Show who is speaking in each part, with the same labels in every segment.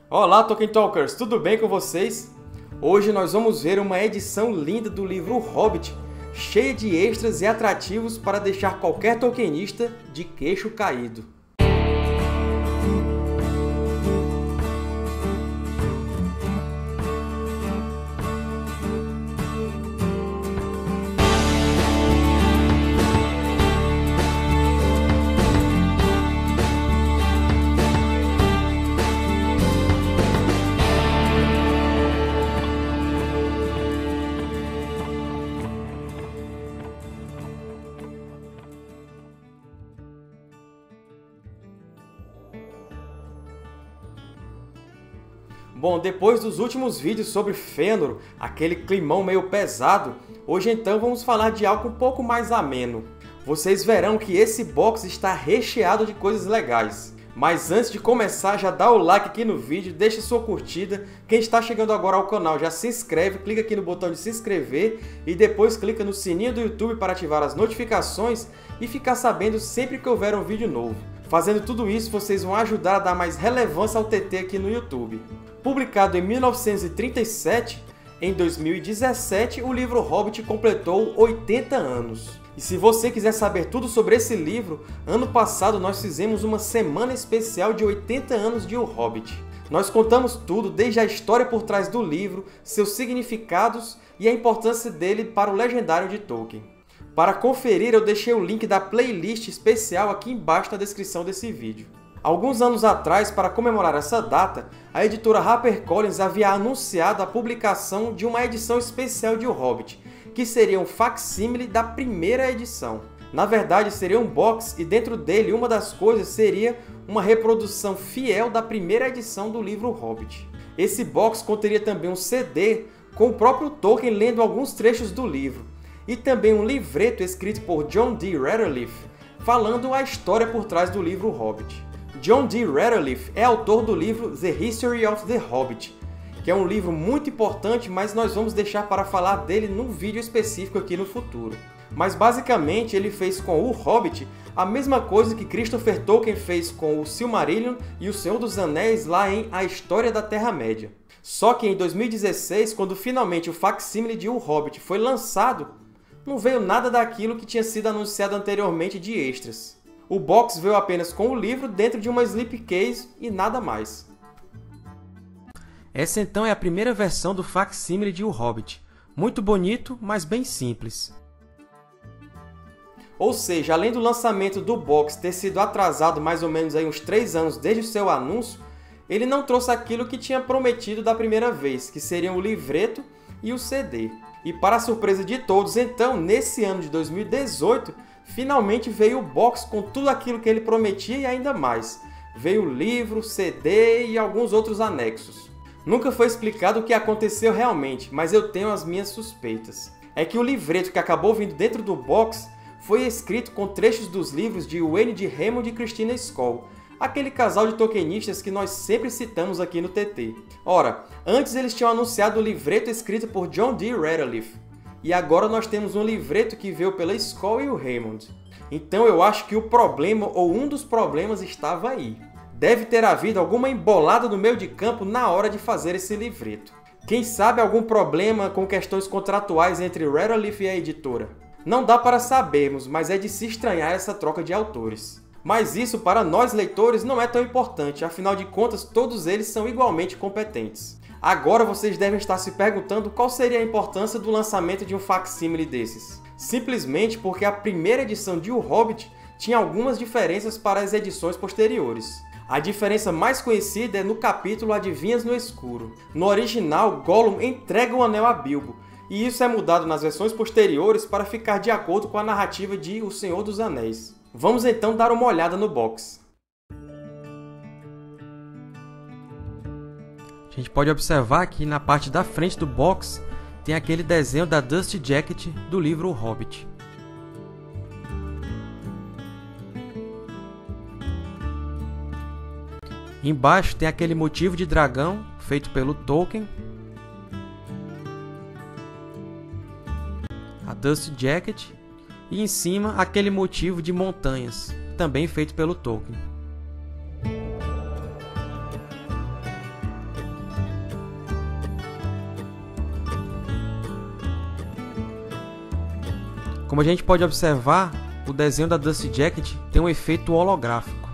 Speaker 1: Olá, Tolkien Talkers! Tudo bem com vocês? Hoje nós vamos ver uma edição linda do livro O Hobbit, cheia de extras e atrativos para deixar qualquer tolkienista de queixo caído. Bom, depois dos últimos vídeos sobre Fëanor, aquele climão meio pesado, hoje então vamos falar de algo um pouco mais ameno. Vocês verão que esse box está recheado de coisas legais. Mas antes de começar, já dá o like aqui no vídeo, deixa sua curtida. Quem está chegando agora ao canal já se inscreve, clica aqui no botão de se inscrever e depois clica no sininho do YouTube para ativar as notificações e ficar sabendo sempre que houver um vídeo novo. Fazendo tudo isso, vocês vão ajudar a dar mais relevância ao TT aqui no YouTube. Publicado em 1937, em 2017 o livro Hobbit completou 80 anos. E se você quiser saber tudo sobre esse livro, ano passado nós fizemos uma semana especial de 80 anos de O Hobbit. Nós contamos tudo, desde a história por trás do livro, seus significados e a importância dele para o legendário de Tolkien. Para conferir, eu deixei o link da playlist especial aqui embaixo na descrição desse vídeo. Alguns anos atrás, para comemorar essa data, a editora HarperCollins havia anunciado a publicação de uma edição especial de O Hobbit, que seria um facsímile da primeira edição. Na verdade, seria um box e dentro dele uma das coisas seria uma reprodução fiel da primeira edição do livro O Hobbit. Esse box conteria também um CD com o próprio Tolkien lendo alguns trechos do livro, e também um livreto escrito por John D. Rateliff, falando a história por trás do livro O Hobbit. John D. Rateliff é autor do livro The History of the Hobbit, que é um livro muito importante, mas nós vamos deixar para falar dele num vídeo específico aqui no futuro. Mas basicamente ele fez com O Hobbit a mesma coisa que Christopher Tolkien fez com o Silmarillion e o Senhor dos Anéis lá em A História da Terra-média. Só que em 2016, quando finalmente o facsímile de O Hobbit foi lançado, não veio nada daquilo que tinha sido anunciado anteriormente de extras. O box veio apenas com o livro dentro de uma slipcase e nada mais. Essa então é a primeira versão do facsímile de O Hobbit. Muito bonito, mas bem simples. Ou seja, além do lançamento do box ter sido atrasado mais ou menos aí uns 3 anos desde o seu anúncio, ele não trouxe aquilo que tinha prometido da primeira vez, que seriam o livreto e o CD. E para a surpresa de todos, então, nesse ano de 2018, finalmente veio o box com tudo aquilo que ele prometia e ainda mais. Veio o livro, CD e alguns outros anexos. Nunca foi explicado o que aconteceu realmente, mas eu tenho as minhas suspeitas. É que o livreto que acabou vindo dentro do box foi escrito com trechos dos livros de Wayne D. Hammond e Christina Scoll, aquele casal de tolkienistas que nós sempre citamos aqui no TT. Ora, antes eles tinham anunciado o livreto escrito por John D. Rateliff, e agora nós temos um livreto que veio pela Scoll e o Hammond. Então eu acho que o problema, ou um dos problemas, estava aí. Deve ter havido alguma embolada no meio de campo na hora de fazer esse livreto. Quem sabe algum problema com questões contratuais entre Rateliff e a editora? Não dá para sabermos, mas é de se estranhar essa troca de autores. Mas isso, para nós leitores, não é tão importante, afinal de contas, todos eles são igualmente competentes. Agora vocês devem estar se perguntando qual seria a importância do lançamento de um facsímile desses. Simplesmente porque a primeira edição de O Hobbit tinha algumas diferenças para as edições posteriores. A diferença mais conhecida é no capítulo Adivinhas no Escuro. No original, Gollum entrega o anel a Bilbo, e isso é mudado nas versões posteriores para ficar de acordo com a narrativa de O Senhor dos Anéis. Vamos então dar uma olhada no box. A gente pode observar que na parte da frente do box tem aquele desenho da Dusty Jacket do livro O Hobbit. Embaixo tem aquele motivo de dragão feito pelo Tolkien, a Dusty Jacket, e em cima aquele motivo de montanhas, também feito pelo Tolkien. Como a gente pode observar, o desenho da Dusty Jacket tem um efeito holográfico.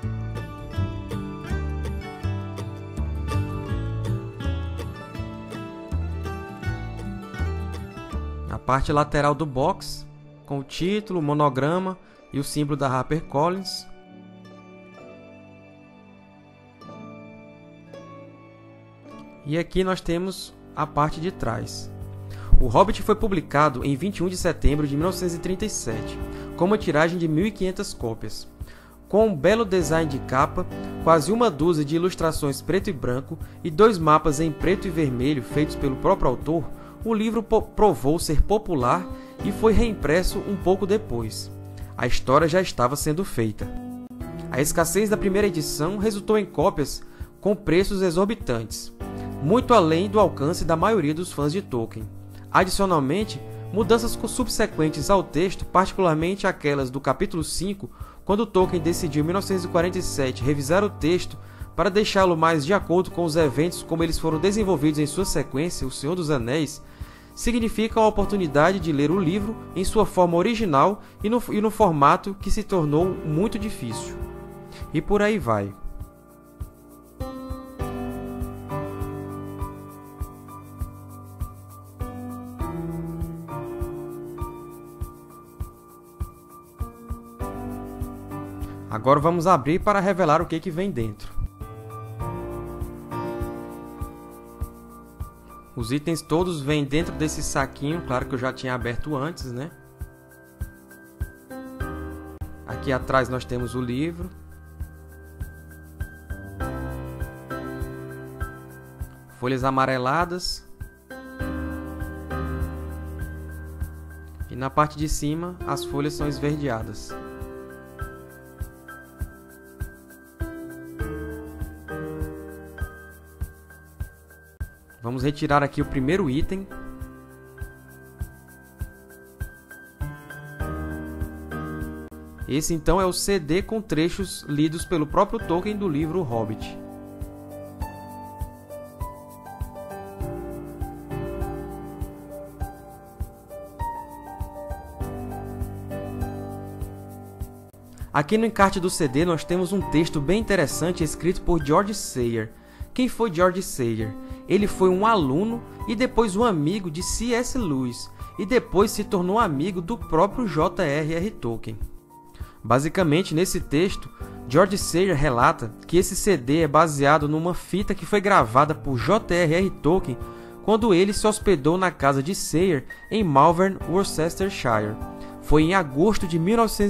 Speaker 1: A parte lateral do box, com o título, o monograma e o símbolo da HarperCollins. E aqui nós temos a parte de trás. O Hobbit foi publicado em 21 de setembro de 1937, com uma tiragem de 1.500 cópias. Com um belo design de capa, quase uma dúzia de ilustrações preto e branco e 2 mapas em preto e vermelho feitos pelo próprio autor, o livro provou ser popular e foi reimpresso um pouco depois. A história já estava sendo feita. A escassez da primeira edição resultou em cópias com preços exorbitantes, muito além do alcance da maioria dos fãs de Tolkien. Adicionalmente, mudanças subsequentes ao texto, particularmente aquelas do capítulo 5, quando Tolkien decidiu em 1947 revisar o texto para deixá-lo mais de acordo com os eventos como eles foram desenvolvidos em sua sequência, O Senhor dos Anéis, significam a oportunidade de ler o livro em sua forma original e no formato que se tornou muito difícil. E por aí vai. Agora vamos abrir para revelar o que vem dentro. Os itens todos vêm dentro desse saquinho, claro que eu já tinha aberto antes, né? Aqui atrás nós temos o livro. Folhas amareladas. E na parte de cima, as folhas são esverdeadas. Vamos retirar aqui o primeiro item. Esse então é o CD com trechos lidos pelo próprio Tolkien do livro O Hobbit. Aqui no encarte do CD nós temos um texto bem interessante escrito por George Sayer. Quem foi George Sayer? Ele foi um aluno e depois um amigo de C.S. Lewis, e depois se tornou amigo do próprio J.R.R. Tolkien. Basicamente, nesse texto, George Sayer relata que esse CD é baseado numa fita que foi gravada por J.R.R. Tolkien quando ele se hospedou na casa de Sayer em Malvern, Worcestershire. Foi em agosto de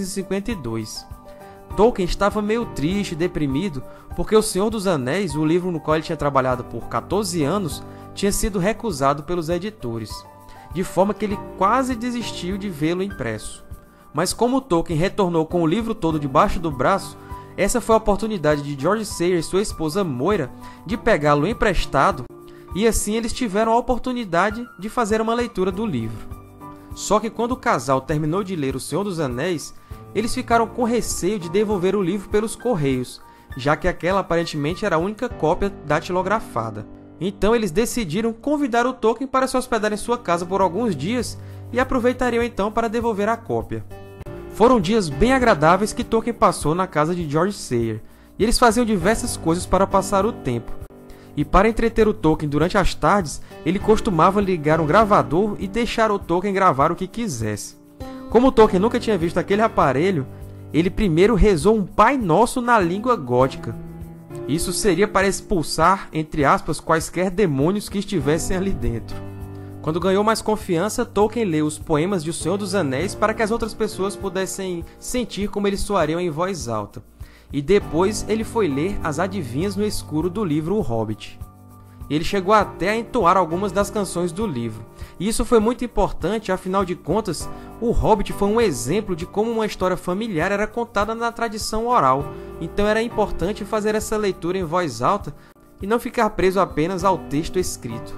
Speaker 1: 1952. Tolkien estava meio triste e deprimido porque O Senhor dos Anéis, o livro no qual ele tinha trabalhado por 14 anos, tinha sido recusado pelos editores, de forma que ele quase desistiu de vê-lo impresso. Mas como Tolkien retornou com o livro todo debaixo do braço, essa foi a oportunidade de George Sayer e sua esposa Moira de pegá-lo emprestado, e assim eles tiveram a oportunidade de fazer uma leitura do livro. Só que quando o casal terminou de ler O Senhor dos Anéis, eles ficaram com receio de devolver o livro pelos correios, já que aquela aparentemente era a única cópia datilografada. Então eles decidiram convidar o Tolkien para se hospedar em sua casa por alguns dias e aproveitariam então para devolver a cópia. Foram dias bem agradáveis que Tolkien passou na casa de George Sayer, e eles faziam diversas coisas para passar o tempo. E para entreter o Tolkien durante as tardes, ele costumava ligar um gravador e deixar o Tolkien gravar o que quisesse. Como o Tolkien nunca tinha visto aquele aparelho, ele primeiro rezou um Pai Nosso na língua gótica. Isso seria para expulsar, entre aspas, quaisquer demônios que estivessem ali dentro. Quando ganhou mais confiança, Tolkien leu os poemas de O Senhor dos Anéis para que as outras pessoas pudessem sentir como eles soariam em voz alta. E depois ele foi ler as adivinhas no escuro do livro O Hobbit. Ele chegou até a entoar algumas das canções do livro. E isso foi muito importante, afinal de contas, O Hobbit foi um exemplo de como uma história familiar era contada na tradição oral. Então era importante fazer essa leitura em voz alta e não ficar preso apenas ao texto escrito.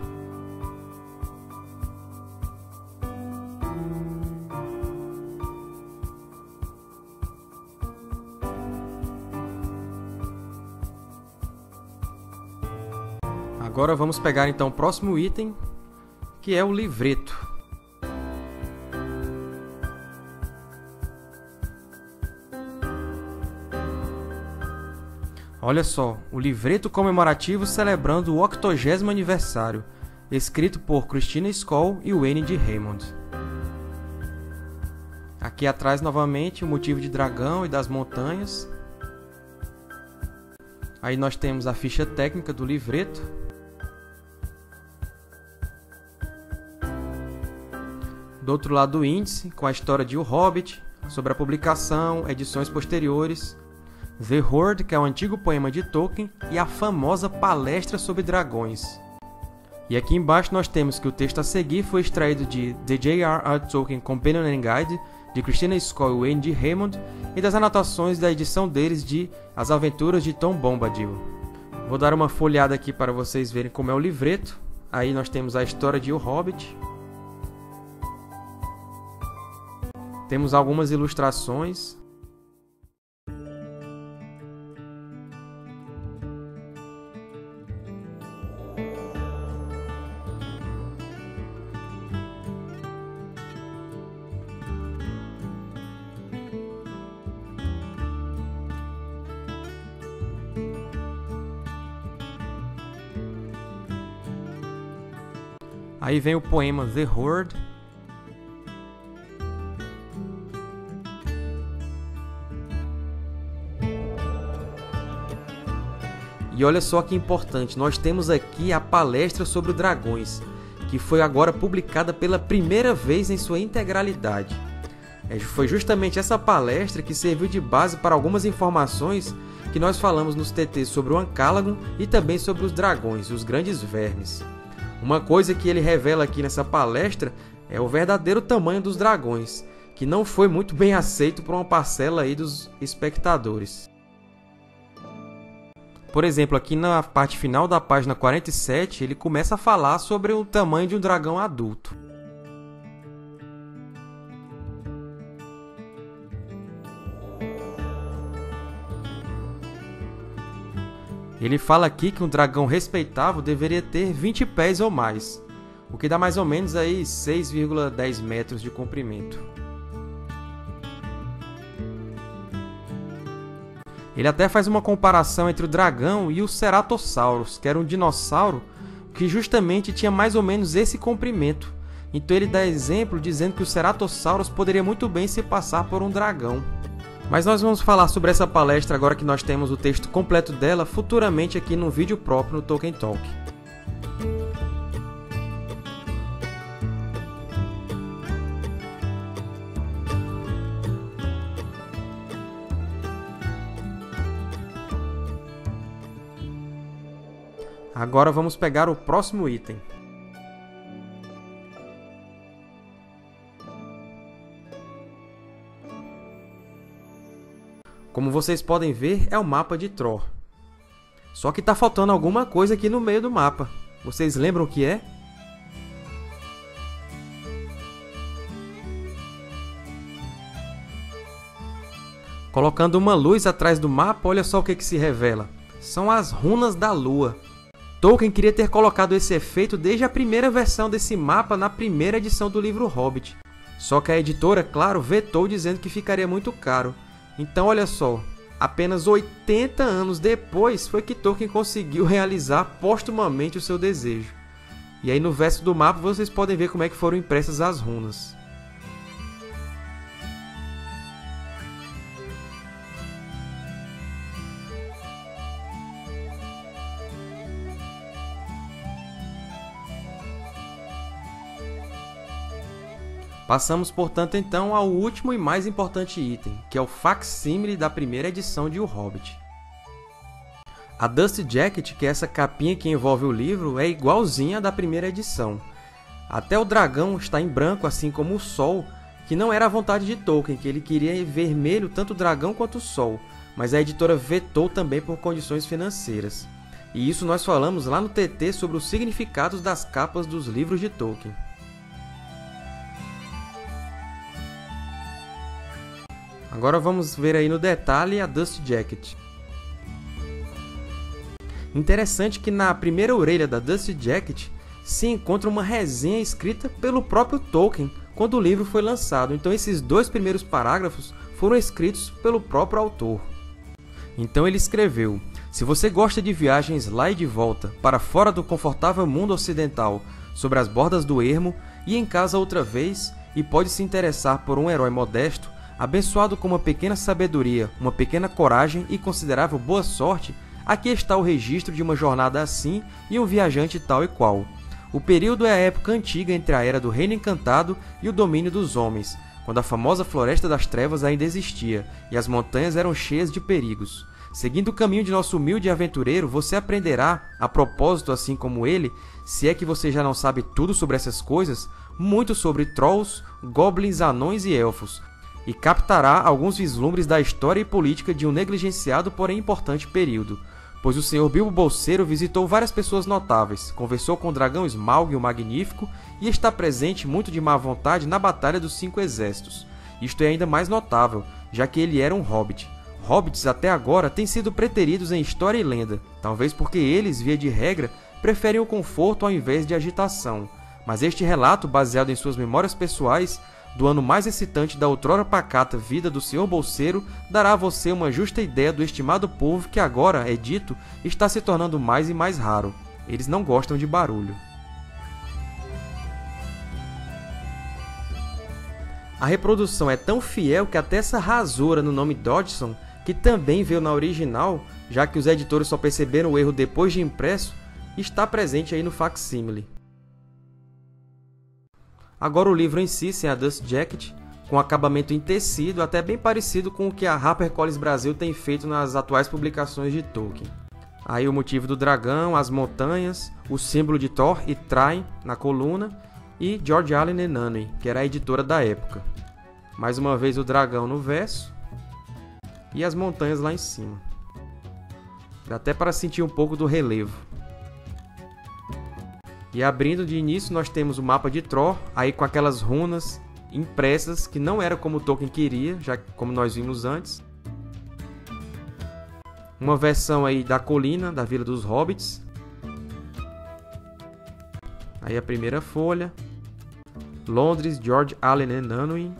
Speaker 1: Agora vamos pegar então o próximo item, que é o livreto. Olha só, o livreto comemorativo celebrando o 80º aniversário, escrito por Christina Scoll e Wayne D. Raymond. Aqui atrás, novamente, o motivo de dragão e das montanhas. Aí nós temos a ficha técnica do livreto. Do outro lado, o índice, com a história de O Hobbit, sobre a publicação, edições posteriores, The Hoard, que é o antigo poema de Tolkien, e a famosa palestra sobre dragões. E aqui embaixo nós temos que o texto a seguir foi extraído de The J.R.R. Tolkien Companion and Guide, de Christina Scoll e Wayne D. Raymond, e das anotações da edição deles de As Aventuras de Tom Bombadil. Vou dar uma folheada aqui para vocês verem como é o livreto. Aí nós temos a história de O Hobbit. Temos algumas ilustrações. Aí vem o poema The Hoard. E olha só que importante, nós temos aqui a palestra sobre dragões, que foi agora publicada pela primeira vez em sua integralidade. Foi justamente essa palestra que serviu de base para algumas informações que nós falamos nos TTs sobre o Ancalagon e também sobre os dragões, os grandes vermes. Uma coisa que ele revela aqui nessa palestra é o verdadeiro tamanho dos dragões, que não foi muito bem aceito por uma parcela aí dos espectadores. Por exemplo, aqui na parte final da página 47, ele começa a falar sobre o tamanho de um dragão adulto. Ele fala aqui que um dragão respeitável deveria ter 20 pés ou mais, o que dá mais ou menos aí 6,10 metros de comprimento. Ele até faz uma comparação entre o dragão e o Ceratosaurus, que era um dinossauro que justamente tinha mais ou menos esse comprimento. Então ele dá exemplo dizendo que o Ceratosaurus poderia muito bem se passar por um dragão. Mas nós vamos falar sobre essa palestra agora que nós temos o texto completo dela futuramente aqui num vídeo próprio no Tolkien Talk. Agora vamos pegar o próximo item. Como vocês podem ver, é o mapa de Tror. Só que está faltando alguma coisa aqui no meio do mapa. Vocês lembram o que é? Colocando uma luz atrás do mapa, olha só o que se revela. São as runas da lua. Tolkien queria ter colocado esse efeito desde a primeira versão desse mapa na primeira edição do livro Hobbit. Só que a editora, claro, vetou dizendo que ficaria muito caro. Então, olha só, apenas 80 anos depois foi que Tolkien conseguiu realizar postumamente o seu desejo. E aí no verso do mapa vocês podem ver como é que foram impressas as runas. Passamos, portanto, então ao último e mais importante item, que é o facsímile da primeira edição de O Hobbit. A Dust Jacket, que é essa capinha que envolve o livro, é igualzinha à da primeira edição. Até o dragão está em branco, assim como o sol, que não era a vontade de Tolkien, que ele queria em vermelho tanto o dragão quanto o sol, mas a editora vetou também por condições financeiras. E isso nós falamos lá no TT sobre os significados das capas dos livros de Tolkien. Agora vamos ver aí no detalhe a Dust Jacket. Interessante que na primeira orelha da Dust Jacket se encontra uma resenha escrita pelo próprio Tolkien quando o livro foi lançado. Então esses dois primeiros parágrafos foram escritos pelo próprio autor. Então ele escreveu: Se você gosta de viagens lá e de volta, para fora do confortável mundo ocidental, sobre as bordas do ermo e em casa outra vez, e pode se interessar por um herói modesto, abençoado com uma pequena sabedoria, uma pequena coragem e considerável boa sorte, aqui está o registro de uma jornada assim e um viajante tal e qual. O período é a época antiga entre a Era do Reino Encantado e o domínio dos homens, quando a famosa Floresta das Trevas ainda existia e as montanhas eram cheias de perigos. Seguindo o caminho de nosso humilde aventureiro, você aprenderá, a propósito assim como ele, se é que você já não sabe tudo sobre essas coisas, muito sobre trolls, goblins, anões e elfos, e captará alguns vislumbres da história e política de um negligenciado porém importante período, pois o Sr. Bilbo Bolseiro visitou várias pessoas notáveis, conversou com o dragão Smaug o Magnífico e está presente muito de má vontade na Batalha dos 5 Exércitos. Isto é ainda mais notável, já que ele era um hobbit. Hobbits até agora têm sido preteridos em história e lenda, talvez porque eles, via de regra, preferem o conforto ao invés de agitação. Mas este relato, baseado em suas memórias pessoais, do ano mais excitante da outrora pacata vida do Sr. Bolseiro, dará a você uma justa ideia do estimado povo que agora, é dito, está se tornando mais e mais raro. Eles não gostam de barulho. A reprodução é tão fiel que até essa rasura no nome Dodgson, que também veio na original, já que os editores só perceberam o erro depois de impresso, está presente aí no facsímile. Agora o livro em si, sem a Dust Jacket, com acabamento em tecido, até bem parecido com o que a HarperCollins Brasil tem feito nas atuais publicações de Tolkien. Aí o motivo do dragão, as montanhas, o símbolo de Thor e Thrain na coluna, e George Allen Nanny, que era a editora da época. Mais uma vez o dragão no verso, e as montanhas lá em cima. Dá até para sentir um pouco do relevo. E abrindo de início nós temos o mapa de Thror, aí com aquelas runas impressas, que não era como Tolkien queria, já como nós vimos antes. Uma versão aí da colina, da Vila dos Hobbits. Aí a primeira folha. Londres, George Allen Unwin.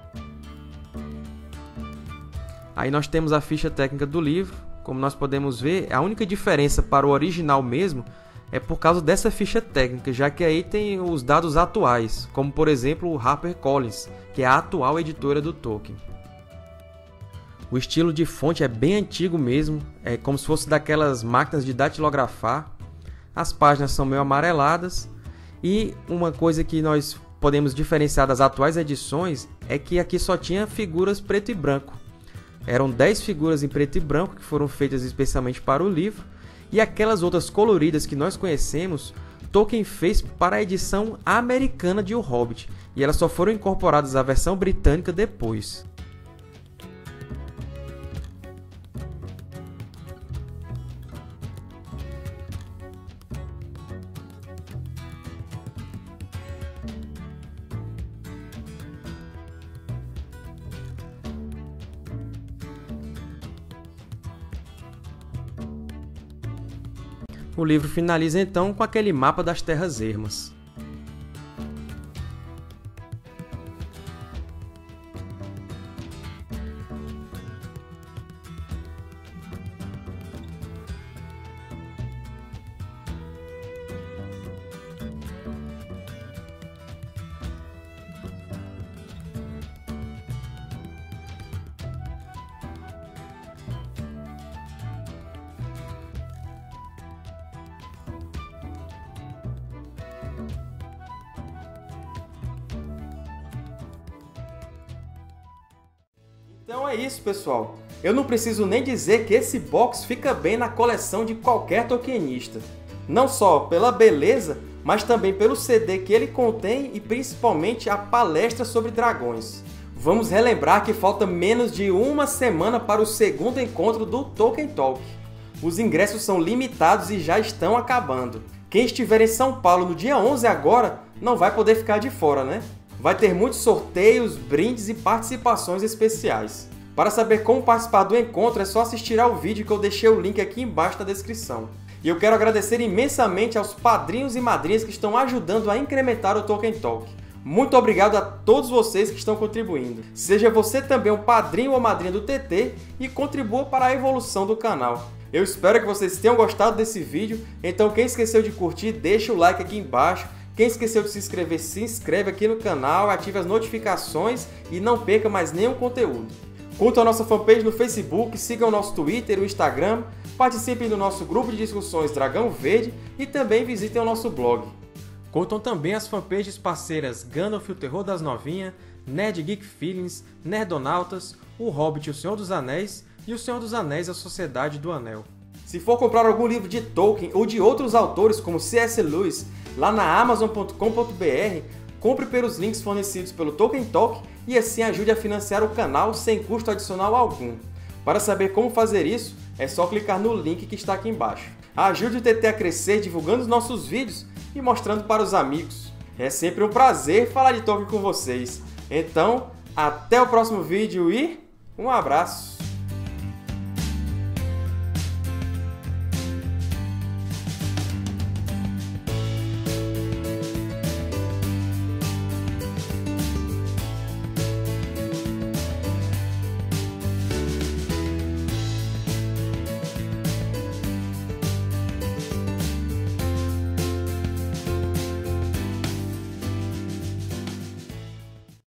Speaker 1: Aí nós temos a ficha técnica do livro. Como nós podemos ver, a única diferença para o original mesmo é por causa dessa ficha técnica, já que aí tem os dados atuais, como por exemplo o HarperCollins, que é a atual editora do Tolkien. O estilo de fonte é bem antigo mesmo, é como se fosse daquelas máquinas de datilografar. As páginas são meio amareladas e uma coisa que nós podemos diferenciar das atuais edições é que aqui só tinha figuras preto e branco. Eram 10 figuras em preto e branco que foram feitas especialmente para o livro, e aquelas outras coloridas que nós conhecemos, Tolkien fez para a edição americana de O Hobbit, e elas só foram incorporadas à versão britânica depois. O livro finaliza então com aquele mapa das Terras Ermas.
Speaker 2: Então é isso, pessoal. Eu não preciso nem dizer que esse box fica bem na coleção de qualquer tolkienista. Não só pela beleza, mas também pelo CD que ele contém e principalmente a palestra sobre dragões. Vamos relembrar que falta menos de uma semana para o segundo encontro do Tolkien Talk. Os ingressos são limitados e já estão acabando. Quem estiver em São Paulo no dia 11 agora, não vai poder ficar de fora, né? Vai ter muitos sorteios, brindes e participações especiais. Para saber como participar do encontro, é só assistir ao vídeo que eu deixei o link aqui embaixo na descrição. E eu quero agradecer imensamente aos padrinhos e madrinhas que estão ajudando a incrementar o Tolkien Talk. Muito obrigado a todos vocês que estão contribuindo. Seja você também um padrinho ou madrinha do TT e contribua para a evolução do canal.
Speaker 1: Eu espero que vocês tenham gostado desse vídeo, então quem esqueceu de curtir, deixa o like aqui embaixo. Quem esqueceu de se inscrever, se inscreve aqui no canal, ative as notificações e não perca mais nenhum conteúdo. Curtam a nossa fanpage no Facebook, sigam o nosso Twitter e o Instagram, participem do nosso grupo de discussões Dragão Verde e também visitem o nosso blog. Curtam também as fanpages parceiras Gandalf, o Terror das Novinhas, Nerd Geek Feelings, Nerdonautas, O Hobbit e o Senhor dos Anéis e O Senhor dos Anéis e a Sociedade do Anel. Se for comprar algum livro de Tolkien ou de outros autores como C.S. Lewis, lá na Amazon.com.br, compre pelos links fornecidos pelo Tolkien Talk e assim ajude a financiar o canal sem custo adicional algum. Para saber como fazer isso, é só clicar no link que está aqui embaixo. Ajude o TT a crescer divulgando os nossos vídeos e mostrando para os amigos. É sempre um prazer falar de Tolkien com vocês. Então, até o próximo vídeo e um abraço!